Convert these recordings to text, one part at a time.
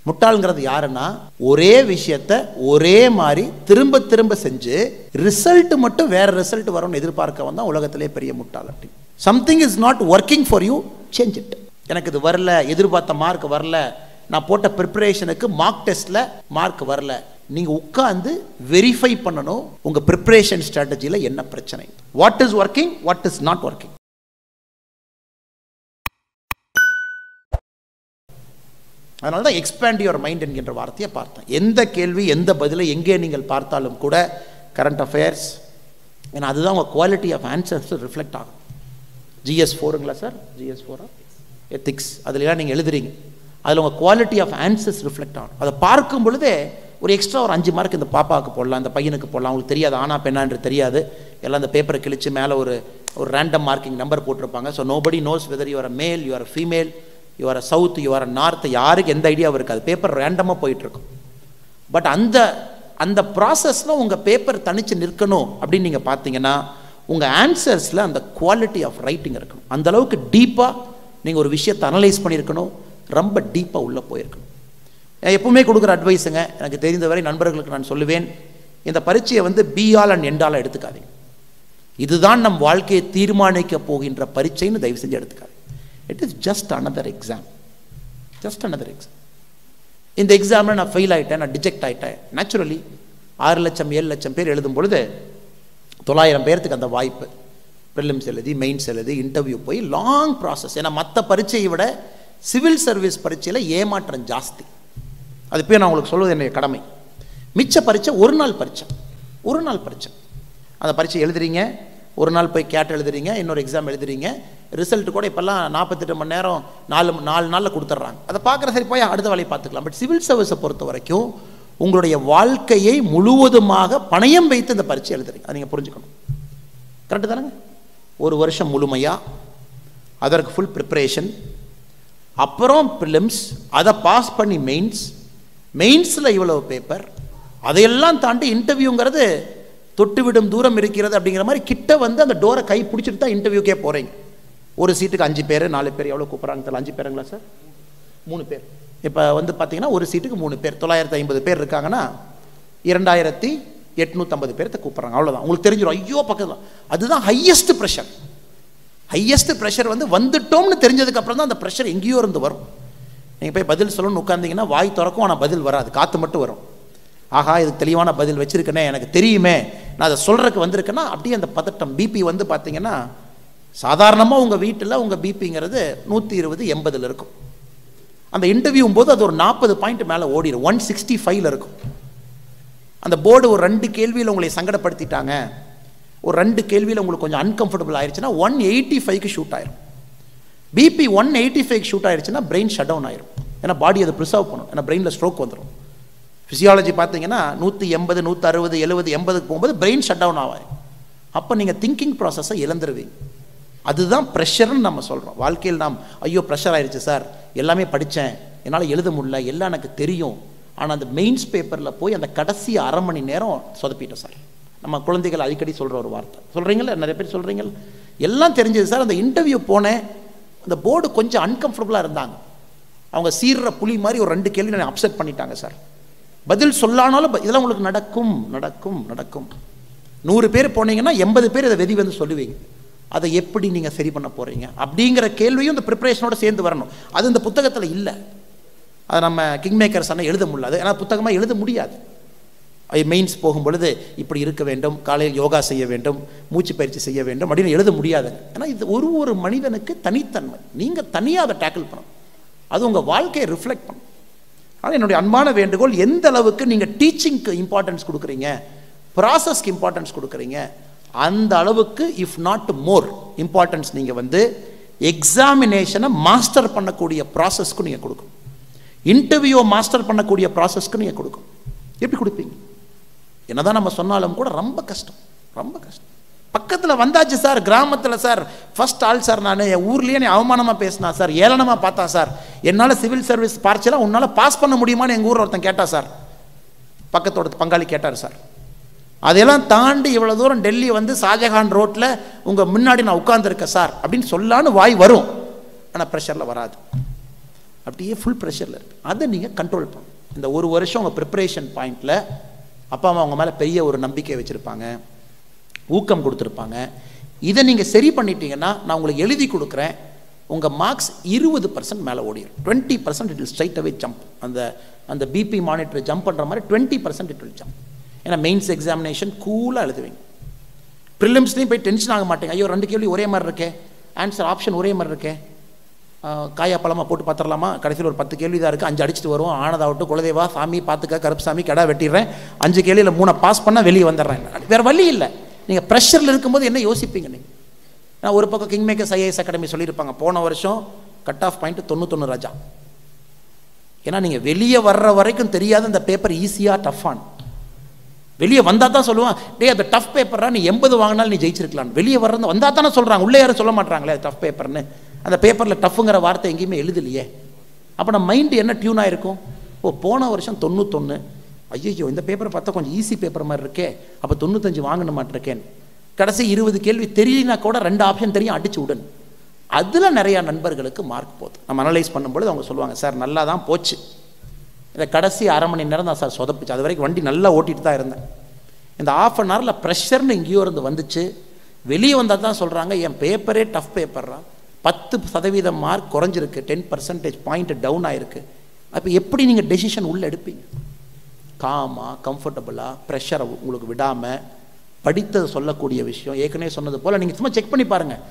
முட்டாள்ங்கிறது யாருன்னா, ஒரே விஷயத்தை ஒரே மாதிரி திரும்ப திரும்ப செஞ்சு ரிசல்ட் மட்டும் வேற ரிசல்ட் வரும்னு எதிர்பார்க்க தான் உலகத்திலே பெரிய முட்டாள். அப்படி something is not working for you, change it. எனக்கு இது வரல, எதிர்பார்த்த மார்க் வரல, நான் போட்ட ப்ரிப்பரேஷனுக்கு மார்க் டெஸ்ட்ல மார்க் வரல, நீங்க உட்கார்ந்து வெரிஃபை பண்ணணும் உங்க ப்ரிப்பரேஷன் ஸ்ட்ராட்டஜில என்ன பிரச்சனை, what is working, what is not working. அதனால தான் எக்ஸ்பேண்ட் யுவர் மைண்ட் என்கின்ற வார்த்தையை பார்த்தேன். எந்த கேள்வி எந்த பதிலை எங்கே நீங்கள் பார்த்தாலும் கூட கரண்ட் அஃபேர்ஸ், ஏன்னா அதுதான் உங்கள் குவாலிட்டி ஆஃப் ஆன்சர்ஸ் ரிஃப்ளெக்ட் ஆகும். GS4ங்களா சார், GS4 எத்திக்ஸ், அதுலாம் நீங்கள் எழுதுறீங்க, அதில் உங்கள் குவாலிட்டி ஆஃப் ஆன்சர்ஸ் ரிஃப்ளெக்ட் ஆகும். அதை பார்க்கும் பொழுதே ஒரு எக்ஸ்ட்ரா ஒரு 5 மார்க் இந்த பாப்பாவுக்கு போடலாம், இந்த பையனுக்கு போடலாம். அவங்களுக்கு தெரியாது ஆனா பெண்ணான்று தெரியாது, எல்லாம் அந்த பேப்பரை கிழிச்சு மேலே ஒரு ரேண்டம் மார்க்கிங் நம்பர் போட்டிருப்பாங்க. So nobody knows whether you are a male, you are a female, you are south, you are north, யாருக்கு எந்த ஐடியாவும் இருக்காது. பேப்பர் ரேண்டமாக போயிட்டுருக்கும். பட் அந்த ப்ராசஸில் உங்கள் பேப்பர் தனித்து நிற்கணும் அப்படின்னு நீங்கள் பார்த்தீங்கன்னா உங்கள் ஆன்சர்ஸில் அந்த குவாலிட்டி ஆஃப் ரைட்டிங் இருக்கணும். அந்தளவுக்கு டீப்பாக நீங்கள் ஒரு விஷயத்தை அனலைஸ் பண்ணியிருக்கணும், ரொம்ப டீப்பாக உள்ளே போயிருக்கணும். எப்பவுமே கொடுக்குற அட்வைஸுங்க, எனக்கு தெரிந்தவரை நண்பர்களுக்கு நான் சொல்லுவேன், இந்த பரீட்சையை வந்து பிஆல் அண்ட் எண்டால் எடுத்துக்காதீங்க. இதுதான் நம் வாழ்க்கையை தீர்மானிக்க போகின்ற பரீட்சைன்னு தயவு செஞ்சு எடுத்துக்காது. It is just another exam, just another exam. இந்த எக்ஸாமில் நான் ஃபெயில் ஆகிட்டேன், நான் டிஜெக்ட் ஆகிட்டேன். நேச்சுரலி 6 லட்சம் 7 லட்சம் பேர் எழுதும் பொழுது 900 பேர்த்துக்கு அந்த வாய்ப்பு, ப்ரிலிம்ஸ் எழுதி மெயின்ஸ் எழுதி இன்டர்வியூ போய் லாங் ப்ராசஸ். ஏன்னா மற்ற பரீட்சையை விட சிவில் சர்வீஸ் பரீட்சையில் ஏமாற்றம் ஜாஸ்தி. அது போய் நான் உங்களுக்கு சொல்வது என்னுடைய கடமை. மிச்ச பரீட்சை ஒரு நாள் பரீட்சை, ஒரு நாள் பரீட்சை. அந்த பரீட்சை எழுதுறீங்க, ஒரு நாள் போய் கேட் எழுதுறீங்க, இன்னொரு எக்ஸாம் எழுதுறீங்க, ரிசல்ட் கூட இப்போல்லாம் 48 மணி நேரம் 4 நாளில் கொடுத்துட்றாங்க. அதை பார்க்குற சரி போய் அடுத்த வேலையை பார்த்துக்கலாம். பட் சிவில் சர்வீஸை பொறுத்த வரைக்கும் உங்களுடைய வாழ்க்கையை முழுவதுமாக பணயம் வைத்து இந்த பரீட்சை எழுதுறீங்க. அதை நீங்கள் புரிஞ்சுக்கணும். கரெக்டு தானேங்க? ஒரு வருஷம் முழுமையாக அதற்கு ஃபுல் ப்ரிப்பரேஷன், அப்புறம் ப்ரிலிம்ஸ், அதை பாஸ் பண்ணி மெயின்ஸில் இவ்வளவு பேப்பர், அதையெல்லாம் தாண்டி இன்டர்வியூங்கிறது தொட்டுவிடும் தூரம் இருக்கிறது. அப்படிங்கிற மாதிரி கிட்ட வந்து அந்த டோரை கை பிடிச்சிட்டு தான் இன்டர்வியூக்கே போகிறீங்க. ஒரு சீட்டுக்கு 5 பேர் 4 பேர் எவ்வளோ கூப்பிட்றாங்க தெரியல. 5 பேருங்களா சார்? 3 பேர். இப்போ வந்து பார்த்தீங்கன்னா ஒரு சீட்டுக்கு 3 பேர், 950 பேர் இருக்காங்கன்னா 2850 பேர்த்த கூப்பிட்றாங்க. அவ்வளோதான். உங்களுக்கு தெரிஞ்சிடும், ஐயோ பக்கத்தில். அதுதான் ஹையஸ்ட் ப்ரெஷர். ஹையஸ்ட் ப்ரெஷர் வந்து வந்துட்டோம்னு தெரிஞ்சதுக்கப்புறம் தான் அந்த ப்ரெஷர் எங்கேயோ இருந்து வரும். நீங்கள் போய் பதில் சொல்லணும்னு உட்காந்திங்கன்னா வாய் திறக்கும், ஆனால் பதில் வராது, காற்று மட்டும் வரும். ஆஹா, இதுக்கு தெளிவான பதில் வச்சுருக்கேனே, எனக்கு தெரியுமே, நான் அதை சொல்கிறதுக்கு வந்திருக்கேன்னா அப்படியே அந்த பதட்டம். பிபி வந்து பார்த்தீங்கன்னா சாதாரணமாக உங்கள் வீட்டில் உங்கள் பிபிங்கிறது 120 80 இருக்கும். அந்த இன்டர்வியூவும் போது அது ஒரு 40 பாயிண்ட் மேலே ஓடிடும், 165 இருக்கும். அந்த போர்டு ஒரு 2 கேள்வியில் உங்களை சங்கடப்படுத்திட்டாங்க, ஒரு 2 கேள்வியில் உங்களுக்கு கொஞ்சம் அன்கம்ஃபர்டபுள் ஆயிடுச்சுன்னா 185க்கு ஷூட் ஆயிரும். பிபி 185க்கு ஷூட் ஆயிடுச்சுன்னா பிரெயின் ஷட் டவுன் ஆயிரும். ஏன்னா பாடி அதை ப்ரிசர்வ் பண்ணும், ஏன்னா பிரெயினில் ஸ்ட்ரோக் வந்துடும். ஃபிசியாலஜி பார்த்தீங்கன்னா 180 160 70 80க்கு போகும்போது பிரெயின் ஷட் டவுன் ஆகும். அப்போ நீங்கள் திங்கிங் ப்ராசஸை இழந்துருவீங்க. அதுதான் ப்ரெஷர்னு நம்ம சொல்கிறோம். வாழ்க்கையில் நாம் ஐயோ ப்ரெஷர் ஆயிடுச்சு சார், எல்லாமே படித்தேன், என்னால் எழுத முடியல, எல்லாம் எனக்கு தெரியும், ஆனால் அந்த மெயின்ஸ் பேப்பரில் போய் அந்த கடைசி அரை மணி நேரம் சொதப்பிட்டோம் சார். நம்ம குழந்தைகள் அடிக்கடி சொல்கிற ஒரு வார்த்தை சொல்கிறீங்களா, நிறைய பேர் சொல்கிறீங்களா, எல்லாம் தெரிஞ்சது சார், அந்த இன்டர்வியூ போனேன், அந்த போர்டு கொஞ்சம் அன்கம்ஃபர்டபுளாக இருந்தாங்க, அவங்க சீர்ற புலி மாதிரி ஒரு 2 கேள்வி நான் அப்செட் பண்ணிட்டாங்க சார், பதில் சொல்லானாலும் இதெல்லாம் உங்களுக்கு நடக்கும் நடக்கும் நடக்கும். 100 பேர் போனீங்கன்னா 80 பேர் இதை வெதி வந்து சொல்லுவீங்க. அதை எப்படி நீங்கள் சரி பண்ண போகிறீங்க அப்படிங்கிற கேள்வியும் இந்த ப்ரிப்பரேஷனோட சேர்ந்து வரணும். அது இந்த புத்தகத்தில் இல்லை. அதை நம்ம கிங் மேக்கர்ஸ் ஆனால் எழுத முடியாது, ஏன்னா புத்தகமாக எழுத முடியாது. மெயின்ஸ் போகும் பொழுது இப்படி இருக்க வேண்டும், காலையில் யோகா செய்ய வேண்டும், மூச்சு பயிற்சி செய்ய வேண்டும் அப்படின்னு எழுத முடியாதுங்க. ஏன்னா இது ஒரு மனிதனுக்கு தனித்தன்மை, நீங்கள் தனியாக அதை டேக்கிள் பண்ணணும், அது உங்கள் வாழ்க்கையை ரிஃப்ளெக்ட் பண்ணும். ஆனால் என்னுடைய அன்பான வேண்டுகோள், எந்த அளவுக்கு நீங்கள் டீச்சிங்க்கு இம்பார்ட்டன்ஸ் கொடுக்குறீங்க, ப்ராசஸ்க்கு இம்பார்ட்டன்ஸ் கொடுக்குறீங்க, அந்த அளவுக்கு இஃப் நாட் மோர் இம்பார்ட்டன்ஸ் நீங்கள் வந்து எக்ஸாமினேஷனை மாஸ்டர் பண்ணக்கூடிய ப்ராசஸ்க்கு நீங்கள் கொடுக்கணும், இன்டர்வியூவை மாஸ்டர் பண்ணக்கூடிய ப்ராசஸ்க்கு நீங்கள் கொடுக்கணும். எப்படி கொடுப்பீங்க? என்னதான் நம்ம சொன்னாலும் கூட ரொம்ப கஷ்டம், ரொம்ப கஷ்டம். பக்கத்தில் வந்தாச்சு சார், கிராமத்தில் சார், ஃபர்ஸ்ட் ஆள் சார், நான் என் ஊர்லேயே நீ அவமானமாக பேசினா சார், ஏளனமாக பார்த்தா சார், என்னால் சிவில் சர்வீஸ் பரீட்சைலாம் உன்னால் பாஸ் பண்ண முடியுமான்னு எங்கள் ஊரில் ஒருத்தன் கேட்டா சார், பக்கத்தோட பங்காளி கேட்டார் சார். அதெல்லாம் தாண்டி இவ்வளோ தூரம் டெல்லி வந்து ஷாஜகான் ரோட்டில் உங்கள் முன்னாடி நான் உட்கார்ந்துருக்கேன் சார் அப்படின்னு சொல்லான்னு வாய் வரும், ஆனால் ப்ரெஷரில் வராது. அப்படியே ஃபுல் ப்ரெஷரில் இருக்குது. அதை நீங்கள் கண்ட்ரோல் பண்ணணும். இந்த ஒரு வருஷம் உங்கள் ப்ரிப்பரேஷன் பாயிண்டில் அப்பா அம்மா அவங்க மேலே பெரிய ஒரு நம்பிக்கை வச்சுருப்பாங்க, ஊக்கம் கொடுத்துருப்பாங்க. இதை நீங்கள் சரி பண்ணிட்டீங்கன்னா நான் உங்களுக்கு எழுதி கொடுக்குறேன், உங்கள் மார்க்ஸ் 20% மேலே ஓடிடும். 20% it will straight away jump. அந்த பிபி மானிட்டர் ஜம்ப் பண்ணுற மாதிரி 20% இட் வில் ஜம்ப். ஏன்னா மெயின்ஸ் எக்ஸாமினேஷன் கூலாக எழுதுவீங்க. ப்ரிலிம்ஸ்லையும் போய் டென்ஷன் ஆக மாட்டேங்க. ஐயோ 2 கேள்வி ஒரே மாதிரி இருக்கே, ஆன்சர் ஆப்ஷன் ஒரே மாதிரி இருக்கே, காயா பழமாக போட்டு பார்த்துடலாமா, கடைசியில் ஒரு 10 கேள்வி தான் இருக்குது, 5 அடிச்சுட்டு வரும், ஆனதாகட்டும், குலதேவா சாமி பார்த்துக்க, கருப்பு சாமி கடை வெட்டிடுறேன், 5 கேள்வியில் 3 பாஸ் பண்ணால் வெளியே வந்துடுறேன். வேறு வழி இல்லை. நீங்கள் ப்ரெஷரில் இருக்கும்போது என்ன யோசிப்பீங்க நீங்கள்? நான் ஒரு பக்கம் கிங் மேக்கர்ஸ் ஐஏஎஸ் அகாடமி சொல்லியிருப்பாங்க, போன வருஷம் கட் ஆஃப் பாயிண்ட் 91 ராஜா. ஏன்னா நீங்கள் வெளியே வர்ற வரைக்கும் தெரியாத இந்த பேப்பர் ஈஸியாக டஃப்பான். வெளியே வந்தால் தான் சொல்லுவான், டே அந்த டஃப் பேப்பரா நீ 80 வாங்கினாலும் நீ ஜெயிச்சிருக்கலாம். வெளியே வர்றது வந்தால் தானே சொல்கிறாங்க, உள்ளே யாரும் சொல்ல மாட்டாங்களே அது டஃப் பேப்பர்னு. அந்த பேப்பரில் டஃப்புங்கிற வார்த்தை எங்கேயுமே எழுதலையே. அப்போ நம்ம மைண்டு என்ன டியூன் ஆகிருக்கும்? ஓ போன வருஷம் 91, ஐயோ இந்த பேப்பரை பார்த்தா கொஞ்சம் ஈஸி பேப்பர் மாதிரி இருக்கே, அப்போ 95 வாங்கணும் மாட்டிருக்கேன். கடைசி 20 கேள்வி தெரியலனா கூட 2 ஆப்ஷன் தெரியும், அடிச்சு விடணும். அதில் நிறையா நண்பர்களுக்கு மார்க் போகுது. நம்ம அனலைஸ் பண்ணும்பொழுது அவங்க சொல்லுவாங்க, சார் நல்லா தான் போச்சு, இந்த கடைசி அரை மணி நேரம் தான் சார் சொதப்பிச்சு, அது வரைக்கும் வண்டி நல்லா ஓட்டிகிட்டு தான் இருந்தேன், இந்த ½ அன் ஹவரில் ப்ரெஷர்னு எங்கேயோ இருந்து வந்துச்சு, வெளியே வந்தால் தான் சொல்கிறாங்க என் பேப்பரே டஃப் பேப்பர்ரா, 10% மார்க் குறைஞ்சிருக்கு, 10% பாயிண்ட் டவுன் ஆகிருக்கு. அப்போ எப்படி நீங்கள் டெசிஷன் உள்ளே எடுப்பீங்க? காமாக கம்ஃபர்டபுளாக ப்ரெஷரை உங்களுக்கு விடாமல் படித்தது சொல்லக்கூடிய விஷயம். ஏற்கனவே சொன்னது போல் நீங்கள் சும்மா செக் பண்ணி பாருங்கள்,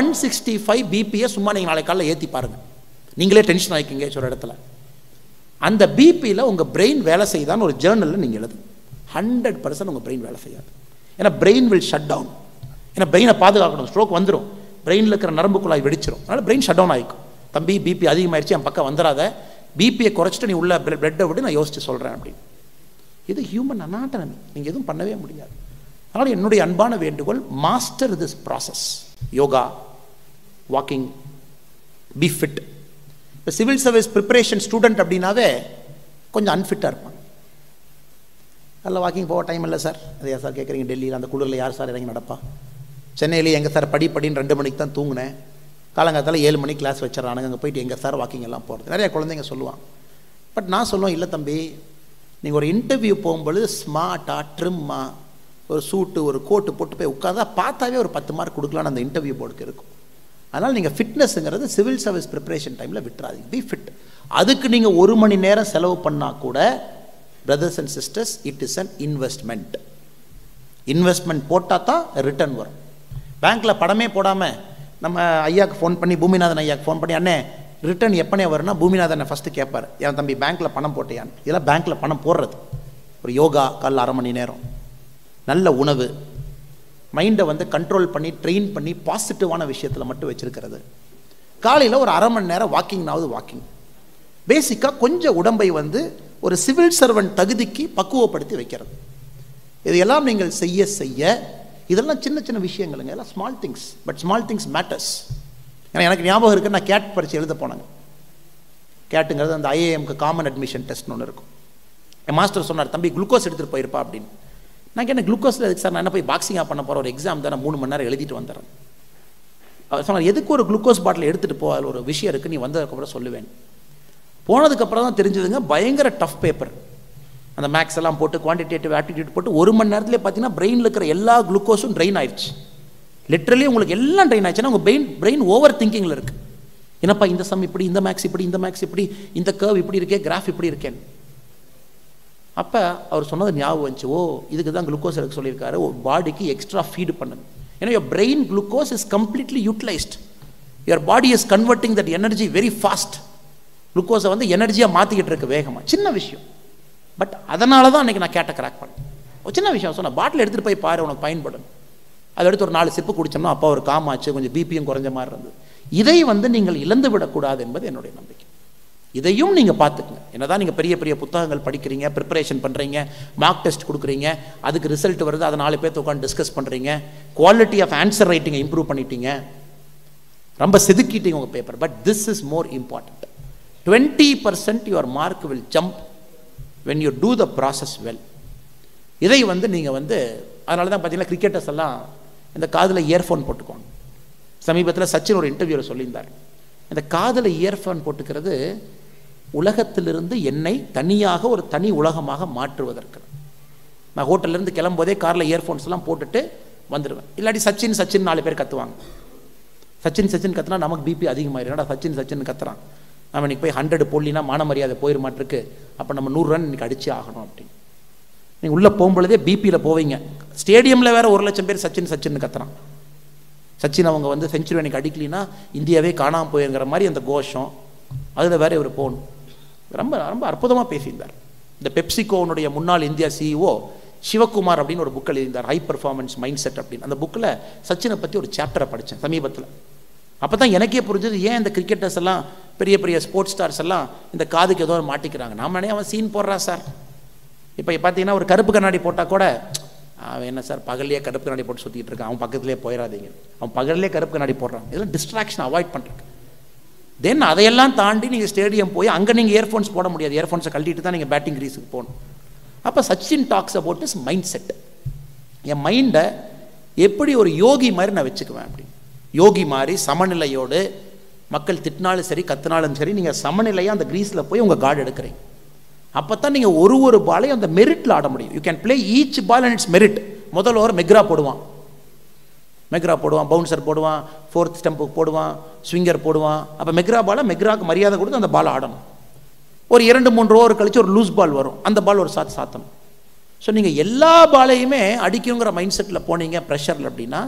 165 பிபியை சும்மா நீங்கள் நாளை காலையில் ஏற்றி பாருங்கள், நீங்களே டென்ஷன் ஆகிக்கிங்க ஒரு இடத்துல. அந்த பிபியில் உங்கள் பிரெயின் வேலை செய்தான்னு ஒரு ஜேர்னலில் நீங்கள் எழுது, 100% உங்கள் பிரெயின் வேலை செய்யாது. ஏன்னா பிரெயின் வில் ஷட் டவுன். ஏன்னா பிரெயினை பாதுகாக்கணும், ஸ்ட்ரோக் வந்துடும், பிரெயினில் இருக்கிற நரம்பு குழாய் வெடிச்சிடும், அதனால் பிரெயின் ஷட் டவுன் ஆகிக்கும். தம்பி பிபி அதிகமாகிடுச்சு, என் பக்கம் வந்துடாத, பிபியை குறைச்சிட்டு நீ உள்ள பிளட்டை விட்டு நான் யோசித்து சொல்கிறேன் அப்படின்னு. இது ஹியூமன் அனாட்டமி, நீங்கள் எதுவும் பண்ணவே முடியாது. அதனால் என்னுடைய அன்பான வேண்டுகோள், master this process. Yoga, walking, be fit. இப்போ சிவில் சர்வீஸ் ப்ரிப்பரேஷன் ஸ்டூடெண்ட் அப்படின்னாவே கொஞ்சம் அன்ஃபிட்டாக இருப்பாங்க. அதில் வாக்கிங் போக டைம் இல்லை சார், அது யார் சார் கேட்குறீங்க, டெல்லியில் அந்த குளிரில் யார் சார் இறங்கி நடப்பா, சென்னையிலேயே எங்கே சார் படின்னு 2 மணிக்கு தான் தூங்கினேன், காலங்காலத்தில் 7 மணிக்கு கிளாஸ் வச்சிடறானுங்க, அங்கே போயிட்டு எங்கே சார் வாக்கிங் எல்லாம் போகிறது, நிறைய குழந்தைங்க சொல்லுவாங்க. பட் நான் சொல்லுவேன், இல்லை தம்பி, நீங்கள் ஒரு இன்டர்வியூ போகும்பொழுது ஸ்மார்ட்டாக ட்ரிம்மாக ஒரு சூட்டு ஒரு கோட்டு போட்டு போய் உட்காந்தா பார்த்தாவே ஒரு 10 மார்க் கொடுக்கலான்னு அந்த இன்டர்வியூ போர்டுக்கு இருக்கும். அதனால் நீங்கள் ஃபிட்னஸ்ங்கிறது சிவில் சர்வீஸ் ப்ரிப்பரேஷன் டைமில் விட்டுறாதீங்க, பி ஃபிட். அதுக்கு நீங்கள் 1 மணி நேரம் செலவு பண்ணால் கூட brothers and sisters, it is an investment. Investment போட்டால் தான் ரிட்டர்ன் வரும். பேங்க்கில் பணமே போடாமல் நம்ம ஐயாவுக்கு ஃபோன் பண்ணி, பூமிநாதன் ஐயாவுக்கு ஃபோன் பண்ணி, அண்ணே ரிட்டர்ன் எப்பனே வரும்னா பூமிநாதனை ஃபஸ்ட்டு கேட்பார், என் தம்பி பேங்க்கில் பணம் போட்டியான்னு. இதெல்லாம் பேங்க்கில் பணம் போடுறது. ஒரு யோகா காலைல 1/2 மணி நேரம், நல்ல உணவு, மைண்டை கண்ட்ரோல் பண்ணி ட்ரெயின் பண்ணி பாசிட்டிவான விஷயத்தில் மட்டும் வச்சுருக்கிறது, காலையில் ஒரு 1/2 மணி நேரம் வாக்கிங்னாவது வாக்கிங், பேசிக்காக கொஞ்சம் உடம்பை ஒரு சிவில் சர்வன்ட் தகுதிக்கு பக்குவப்படுத்தி வைக்கிறது. இதையெல்லாம் நீங்கள் செய்ய செய்ய, இதெல்லாம் சின்ன சின்ன விஷயங்களுங்க, எல்லாம் small things, but small things matters. ஏன்னா எனக்கு ஞாபகம் இருக்குது, நான் கேட் பரிட்சை எழுத போனாங்க. கேட்டுங்கிறது அந்த ஐஏஎம்க்கு காமன் அட்மிஷன் டெஸ்ட்னு ஒன்று இருக்கும். என் மாஸ்டர் சொன்னார், தம்பி குளுக்கோஸ் எடுத்துகிட்டு போயிருப்பா அப்படின்னு. நான் என்ன குளுக்கோஸில் எதுக்கு சார், நான் என்ன போய் பாக்ஸிங்காக பண்ண போகிற, ஒரு எக்ஸாம் தான், 3 மணி நேரம் எழுதிட்டு வந்துடுறேன். அவர் சொன்னார், எதுக்கு ஒரு குளுக்கோஸ் பாட்டில் எடுத்துகிட்டு போ, அதில் ஒரு விஷயம் இருக்குது, நீ வந்ததுக்கப்புறம் சொல்லுவேன். போனதுக்கப்புறம் தான் தெரிஞ்சதுங்க, பயங்கர டஃப் பேப்பர். அந்த மேக்ஸ் எல்லாம் போட்டு குவான்டிடேட்டிவ் ஆப்டிடியூட் போட்டு 1 மணி நேரத்துலேயே பார்த்தீங்கன்னா பிரெயினில் இருக்கிற எல்லா குளுக்கோஸும் ட்ரெயின் ஆயிடுச்சு. லிட்ரலி உங்களுக்கு எல்லாம் ட்ரெயின் ஆயிடுச்சுன்னா உங்கள் பிரெயின் ஓவர் திங்கிங்கில் இருக்குது. என்னப்பா இந்த சம் இப்படி, இந்த மேக்ஸ் இப்படி, இந்த மேக்ஸ் இப்படி, இந்த கர்வ் இப்படி இருக்கே, கிராஃப் இப்படி இருக்கேன். அப்போ அவர் சொன்னது ஞாபகம் வந்துச்சு, ஓ இதுக்கு தான் குளுக்கோஸ் எடுக்க சொல்லியிருக்காரு, பாடிக்கு எக்ஸ்ட்ரா ஃபீடு பண்ணுங்க. ஏன்னா your brain glucose is completely utilised, your body is converting that energy very fast. குளுக்கோஸை எனர்ஜியாக மாற்றிக்கிட்டு இருக்கு வேகமாக. சின்ன விஷயம், பட் அதனால தான் அன்றைக்கி நான் கேட்ட கிராக் பண்ணேன். ஒரு சின்ன விஷயம் சொன்னேன், பாட்டில் எடுத்துகிட்டு போய் பாரு, உனக்கு பயன்படும். அதை எடுத்து ஒரு 4 சிப்பு குடித்தோம்னா அப்போ ஒரு காமாச்சு, கொஞ்சம் பிபியும் குறைஞ்ச மாதிரி இருந்தது. இதை நீங்கள் இழந்து விடக்கூடாது என்பது என்னுடைய நம்பிக்கை. இதையும் நீங்கள் பார்த்துக்குங்க. என்னதான் நீங்கள் பெரிய பெரிய புத்தகங்கள் படிக்கிறீங்க, ப்ரிப்பரேஷன் பண்ணுறீங்க, மார்க் டெஸ்ட் கொடுக்குறீங்க, அதுக்கு ரிசல்ட் வருது, அதை 4 பேர்த்து உட்காந்து டிஸ்கஸ் பண்ணுறீங்க, குவாலிட்டி ஆஃப் ஆன்சர் ரைட்டிங்கை இம்ப்ரூவ் பண்ணிட்டீங்க, ரொம்ப செதுக்கிட்டீங்க உங்கள் paper. But this is more important. 20% your mark will jump when you do the process well. இதை நீங்கள் அதனால தான் பார்த்தீங்கன்னா கிரிக்கெட்டர்ஸ் எல்லாம் இந்த காதில் இயர்ஃபோன் போட்டுக்குவாங்க. சமீபத்தில் சச்சின் ஒரு இன்டர்வியூவில் சொல்லியிருந்தார், இந்த காதில் இயர்ஃபோன் போட்டுக்கிறது உலகத்திலிருந்து என்னை தனியாக ஒரு தனி உலகமாக மாற்றுவதற்கு. நான் ஹோட்டல்லேருந்து கிளம்போதே காரில் இயர்ஃபோன்ஸ்லாம் போட்டுட்டு வந்துடுவேன். இல்லாட்டி சச்சின் சச்சின் 4 பேர் கத்துவாங்க. சச்சின் சச்சின் கத்துனா நமக்கு பிபி அதிகமாயிரும். என்னடா சச்சின் சச்சின் கத்துறான், நம்ம இன்னைக்கு போய் 100 போடலினா மான மரியாதை போயிருமாட்டிருக்கு, அப்போ நம்ம 100 ரன் இன்னைக்கு அடிச்சே ஆகணும் அப்படின்னு. நீங்கள் உள்ளே போகும்பொழுதே பிபியில் போவீங்க. ஸ்டேடியமில் வேறு 1 லட்சம் பேர் சச்சின் சச்சின் கத்துறான். சச்சின் அவங்க வந்து செஞ்சுரி அன்னைக்கு அடிக்கலினா இந்தியாவே காணாமல் போயிருங்கிற மாதிரி அந்த கோஷம், அதில் வேற இவர் போகணும். ரொம்ப ரொம்ப அற்புதமாக பேசியிருந்தார். இந்த பெப்சிகோனுடைய முன்னாள் இந்தியா சிஇஓ சிவகுமார் அப்படின்னு ஒரு புக் எழுதியிருந்தார், ஹை பெர்ஃபார்மன்ஸ் மைண்ட் செட் அப்படின்னு. அந்த புக்கில் சச்சினை பற்றி ஒரு சாப்டரை படித்தேன் சமீபத்தில். அப்போ தான் எனக்கே புரிஞ்சது ஏன் இந்த கிரிக்கெட்டர்ஸ் எல்லாம் பெரிய பெரிய ஸ்போர்ட்ஸ் ஸ்டார்ஸ் எல்லாம் இந்த காதுக்கு ஏதோ மாட்டிக்கிறாங்க. நாம அவன் சீன் போடுறான் சார். இப்போ பார்த்தீங்கன்னா ஒரு கருப்பு கண்ணாடி போட்டால் கூட அவன் என்ன சார் பகல்லையே கருப்பு கண்ணாடி போட்டு சுற்றிட்டு இருக்கான், அவன் பக்கத்துலேயே போயிடாதீங்க, அவன் பகல்லே கருப்பு கண்ணாடி போடுறான். இதெல்லாம் டிஸ்ட்ராக்ஷன் அவாய்ட் பண்ணுறேன். தென் அதையெல்லாம் தாண்டி நீங்கள் ஸ்டேடியம் போய் அங்கே நீங்கள் இயர்ஃபோன்ஸ் போட முடியாது, இயர்ஃபோன்ஸை கழட்டிட்டு தான் நீங்கள் பேட்டிங் கிரீஸுக்கு போகணும். அப்போ Sachin talks about is mind set. என் மைண்டை எப்படி ஒரு யோகி மாதிரி நான் வச்சுக்குவேன் அப்படின்னு. யோகி மாதிரி சமநிலையோடு, மக்கள் திட்டினாலும் சரி கத்தினாலும் சரி நீங்கள் சமநிலையாக அந்த கிரீஸில் போய் உங்கள் கார்டு எடுக்கிறீங்க. அப்போ தான் நீங்கள் ஒரு பாலையும் அந்த மெரிட்டில் ஆட முடியும். You can play each ball and its merit. முதல் ஓவர் மெக்ரா போடுவான், பவுன்சர் போடுவான், 4th ஸ்டம்புக்கு போடுவான், ஸ்விங்கர் போடுவான். அப்போ மெக்ரா பாலை மெக்ராவுக்கு மரியாதை கொடுத்து அந்த பாலை ஆடணும். ஒரு 2-3 ஓவர் கழிச்சு ஒரு லூஸ் பால் வரும், அந்த பால் ஒரு சாத்தணும். ஸோ நீங்கள் எல்லா பாலையுமே அடிக்குங்கிற மைண்ட் செட்டில் போனீங்க ப்ரெஷரில் அப்படின்னா.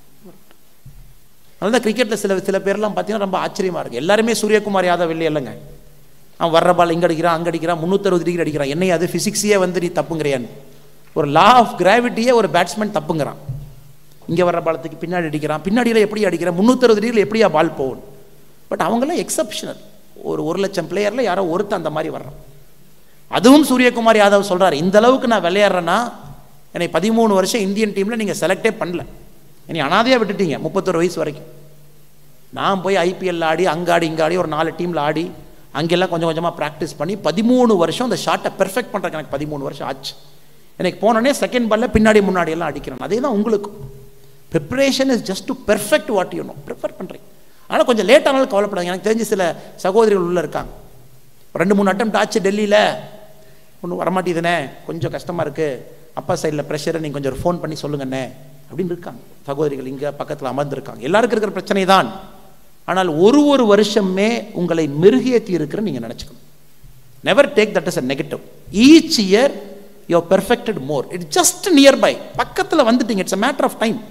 அதனால தான் கிரிக்கெட்டில் சில பேர்லாம் பார்த்தீங்கன்னா ரொம்ப ஆச்சரியமாக இருக்குது. எல்லாருமே சூரியகுமார் யாதவ் இல்லை இல்லைங்க. அவன் வர்ற பால் இங்கே அடிக்கிறான், அங்கே அடிக்கிறான், 360 டிகிரி அடிக்கிறான். என்னையா அது ஃபிசிக்ஸையே வந்து நீ தப்புங்கிறியான்னு, ஒரு லா ஆஃப் கிராவிட்டியே ஒரு பேட்ஸ்மேன் தப்புங்கிறான். இங்கே வர்ற பாலத்துக்கு பின்னாடி அடிக்கிறான், பின்னாடியில் எப்படி அடிக்கிறான், 360 டிகிரியில் எப்படியா பால் போகணும். பட் அவங்களாம் எக்ஸப்ஷனல். ஒரு 1 லட்சம் பிளேயரில் யாரோ ஒருத்தன் அந்த மாதிரி வர்றான். அதுவும் சூரியகுமார் யாதவ் சொல்கிறார், இந்த அளவுக்கு நான் விளையாடுறேன்னா என்னை 13 வருஷம் இந்தியன் டீமில் நீங்கள் செலக்டே பண்ணல, என்னை அனாதையாக விட்டுட்டீங்க 31 வயசு வரைக்கும். நான் போய் ஐபிஎல் ஆடி அங்காடி இங்காடி ஒரு 4 டீமில் ஆடி அங்கெல்லாம் கொஞ்சம் கொஞ்சமாக ப்ராக்டிஸ் பண்ணி 13 வருஷம் அந்த ஷாட்டை பெர்ஃபெக்ட் பண்ணுறதுக்கு எனக்கு 13 வருஷம் ஆச்சு. எனக்கு போனோடனே செகண்ட் பாலில் பின்னாடி முன்னாடி எல்லாம் அடிக்கிறேன். அதே தான் உங்களுக்கும். Preparation is just to perfect what you know. Prepare பண்ணுறீங்க. ஆனால் கொஞ்சம் லேட் ஆனாலும் கவலைப்படாங்க. எனக்கு தெரிஞ்ச சில சகோதரிகள் உள்ளே இருக்காங்க, 2-3 அட்டெம்ப்ட் ஆச்சு, டெல்லியில் ஒன்றும் வரமாட்டேதுண்ணே, கொஞ்சம் கஷ்டமாக இருக்குது, அப்பா சைடில் ப்ரெஷரை நீங்கள் கொஞ்சம் ஃபோன் பண்ணி சொல்லுங்கண்ணே அப்படின்னு இருக்காங்க சகோதரிகள். இங்கே பக்கத்தில் அமர்ந்துருக்காங்க. எல்லாருக்கும் இருக்கிற பிரச்சனை தான். ஆனால் ஒரு வருஷமே உங்களை மெருகேற்றி இருக்கிற நீங்கள் நினச்சிக்கணும். Never take that is a negative. Each year you have perfected more. It's just nearby, பக்கத்தில் வந்துட்டீங்க. It's a matter of time.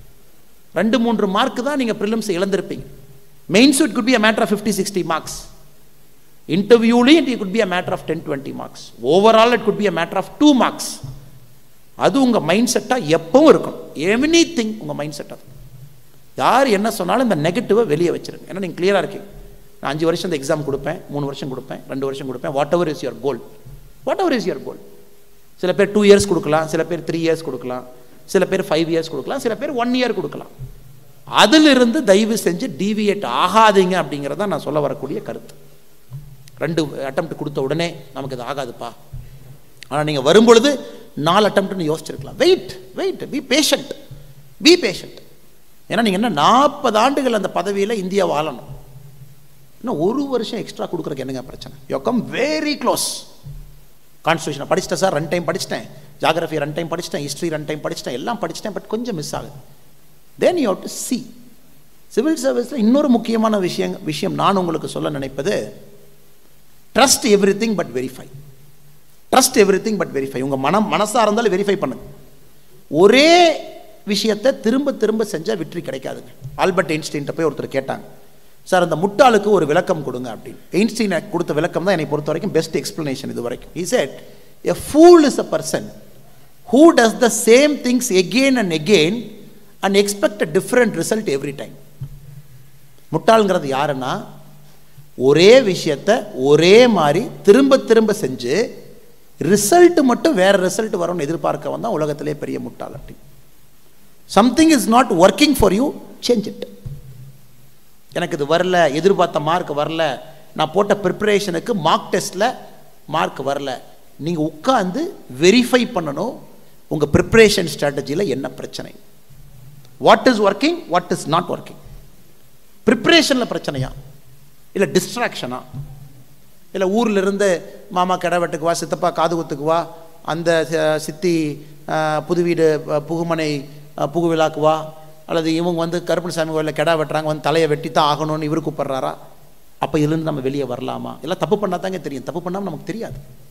2-3 mark தான் நீங்கள் ப்ரிலிம்ஸ் இழந்திருப்பீங்க. Mains it could be a matter of 50-60 marks. இன்டர்வியூலையும் it could be a matter of 10-20 marks. Overall it could be a matter of 2 marks. அது உங்கள் mind செட்டாக எப்பவும் இருக்கணும். Every thing உங்கள் மைண்ட் செட்டாக. யார் என்ன சொன்னாலும் இந்த நெகட்டிவை வெளியே வச்சிருங்க. ஏன்னா நீங்கள் கிளியராக இருக்கீங்க. நான் 5 வருஷம் இந்த எக்ஸாம் கொடுப்பேன், 3 வருஷம் கொடுப்பேன், 2 வருஷம் கொடுப்பேன். Whatever is your goal, whatever is your goal. சில பேர் 2 இயர்ஸ் கொடுக்கலாம், சில பேர் 3 இயர்ஸ் கொடுக்கலாம், சில பேர் 5 இயர்ஸ் கொடுக்கலாம், சில பேர் 1 இயர் கொடுக்கலாம். அதிலிருந்து தயவு செஞ்சு டீவியேட் ஆகாதீங்க அப்படிங்கிறத நான் சொல்ல வரக்கூடிய கருத்து. 2 அட்டெம்ப்ட் கொடுத்த உடனே நமக்கு இது ஆகாதுப்பா, ஆனால் நீங்கள் வரும்பொழுது 4 அட்டெம்ப்ட்னு யோசிச்சிருக்கலாம். Wait, be patient, be patient. ஏன்னா நீங்கள் என்ன 40 ஆண்டுகள் அந்த பதவியில் இந்தியா வாழணும். இன்னும் 1 வருஷம் எக்ஸ்ட்ரா கொடுக்குறதுக்கு என்னங்க பிரச்சனை? You come very close. கான்ஸ்டியூஷனை படிச்சிட்டேன் சார், 2 டைம் படிச்சிட்டேன், ஜாகிரஃபி 2 டைம் படிச்சிட்டேன், ஹிஸ்ட்ரி 2 டைம் படிச்சிட்டேன், எல்லாம் படிச்சிட்டேன், பட் கொஞ்சம் மிஸ் ஆகுது. Then you have to see. சிவில் சர்வீஸில் இன்னொரு முக்கியமான விஷயம் நான் உங்களுக்கு சொல்ல நினைப்பது, trust everything but verify. Trust everything but verify. உங்கள் மனசாக இருந்தாலும் வெரிஃபை பண்ணுங்க. ஒரே விஷயத்தை திரும்ப திரும்ப செஞ்சால் வெற்றி கிடைக்காதுங்க. ஆல்பர்ட் ஐன்ஸ்டீன்ட்ட போய் ஒருத்தர் கேட்டாங்க, சார் அந்த முட்டாளுக்கு ஒரு விளக்கம் கொடுங்க அப்படின்னு. ஐன்ஸ்டீன் கொடுத்த விளக்கம் தான் என்னை பொறுத்த வரைக்கும் பெஸ்ட் எக்ஸ்பிளனேஷன் இது வரைக்கும். He said, a fool is a person who does the same things again and again and expect a different result every time. முட்டாளுங்கிறது யாருன்னா, ஒரே விஷயத்தை ஒரே மாதிரி திரும்ப திரும்ப செஞ்சு ரிசல்ட் மட்டும் வேற ரிசல்ட் வரும்னு எதிர்பார்க்க வந்தால் உலகத்திலே பெரிய முட்டாள். அப்படி something is not working for you, change it. எனக்கு இது வரல, எதிர்பார்த்த மார்க் வரல, நான் போட்ட ப்ரிப்பரேஷனுக்கு மார்க் டெஸ்ட்டில் மார்க் வரல. நீங்கள் உட்காந்து வெரிஃபை பண்ணணும் உங்கள் ப்ரிப்பரேஷன் ஸ்ட்ராட்டஜியில் என்ன பிரச்சனை, what is working, what is not working. ப்ரிப்பரேஷனில் பிரச்சனையா இல்லை டிஸ்ட்ராக்ஷனா? இல்லை ஊரில் இருந்து மாமா கிடா வெட்டுக்கு வா, சித்தப்பா காது குத்துக்கு வா, அந்த சித்தி புது வீடு புகுமனை புகு விழாக்கு வா, அல்லது இவங்க வந்து கருப்பணசாமி கோயிலில் கிடா வெட்டுறாங்க, வந்து தலையை வெட்டி தான் ஆகணும்னு இவரு கூப்பிட்றாரா? அப்போ இதுலேருந்து நம்ம வெளியே வரலாமா? எல்லாம் தப்பு பண்ணால் தாங்க தெரியும், தப்பு பண்ணாமல் நமக்கு தெரியாது.